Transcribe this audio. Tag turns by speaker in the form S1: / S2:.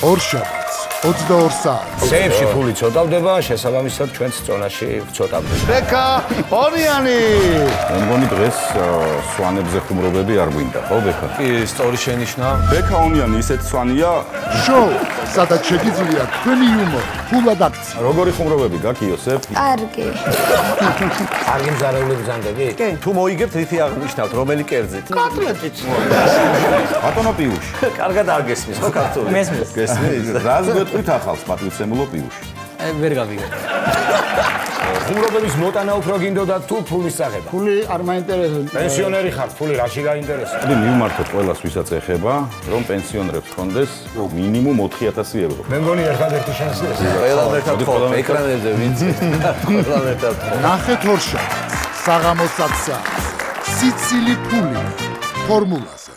S1: ორშაბათს 22 საათს
S2: სეიფში ფული ცოტავდება, შესაბამისად ჩვენც წონაში ვცოტავდება.
S1: ბექა ონიანი
S3: მე მგონი დღეს სვანებზე ხუმრობები არ გვინდა, ხო ბექა?
S4: კი, სწორი შენიშნა.
S3: ბექა ონიანი ისეთ სვანია,
S1: შოუ სადაც შეგიძლია თქვენი იუმორი ფულად აქცია
S3: როგორი ხუმრობები გაქვს იოსებ?
S5: კარგი.
S2: კარგი მზარეულები ბრძანდები?
S4: კი, თუ მოიგებთ რითი აღნიშნავთ, რომელი კერძით?
S2: კოტლეტით.
S3: ბატონო პიუში.
S4: კარგად აგესმის, ხო ქართული?
S6: მესმის.
S3: გესმის? რას გვეტყვით ახალს პატივცემულო პიუში?
S6: ვერ გავიგე.
S2: ხუმრობების მოტანა უფრო გინდოდა თუ ფულის წაღება?
S1: ფული არ მაინტერესებს
S2: პენსიონერი ხართ, ფული რაში გაინტერესებს?
S3: მე მივმართოთ ყველას ვისაც ეხება, რომ პენსიონერებს ჰქონდეს მინიმუმ 4,000 euро.
S2: მე მგონი ერთადერთი შანსი ეს.
S4: ყველამ ერთად ხო, ეკრანებზე ვინც ყველამ ერთად.
S1: ნახეთ ორშაბათს საღამოს 10 საათს სიცილი ფული ფორმულაზე